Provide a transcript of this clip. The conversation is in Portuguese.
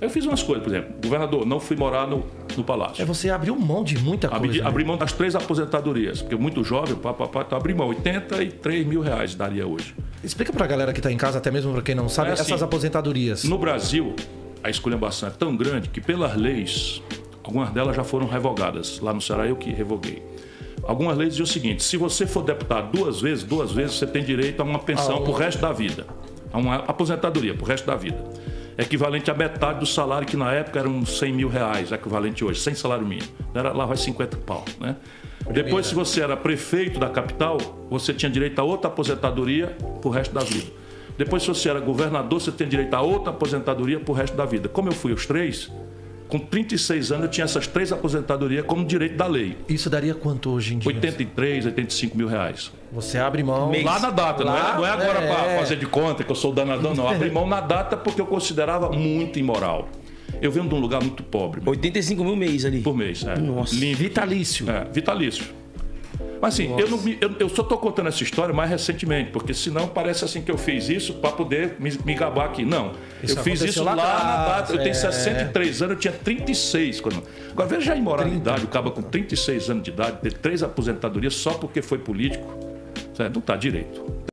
Eu fiz umas coisas, por exemplo, governador, não fui morar no palácio. Você abriu mão de muita coisa. Abri mão das 3 aposentadorias, porque muito jovem, então abri mão. 83 mil reais daria hoje. Explica pra galera que tá em casa, até mesmo pra quem não sabe, assim, essas aposentadorias. No Brasil, a esculhambação é tão grande que, pelas leis, algumas delas já foram revogadas. Lá no Ceará eu que revoguei. Algumas leis diziam o seguinte: se você for deputado duas vezes você tem direito a uma pensão pro resto da vida. A uma aposentadoria pro resto da vida. Equivalente a metade do salário, que na época eram 100 mil reais, equivalente hoje, sem salário mínimo. Lá vai 50 pau, né? Depois, se você era prefeito da capital, você tinha direito a outra aposentadoria pro resto da vida. Depois, se você era governador, você tem direito a outra aposentadoria pro resto da vida. Como eu fui os 3, com 36 anos eu tinha essas 3 aposentadorias como direito da lei. Isso daria quanto hoje em dia? 83, 85 mil reais. Você abre mão... Lá na data, não é agora para fazer de conta que eu sou danadão, não. Abri mão na data porque eu considerava muito imoral. Eu venho de um lugar muito pobre. 85 mil mês ali? Por mês, é. Nossa. Vitalício. Vitalício. Mas assim, eu só estou contando essa história mais recentemente, porque senão parece assim que eu fiz isso para poder me gabar aqui. Não, eu fiz isso lá na data. Eu tenho 63 anos, eu tinha 36. Agora veja a imoralidade, o cara com 36 anos de idade, ter 3 aposentadorias só porque foi político. Não está direito.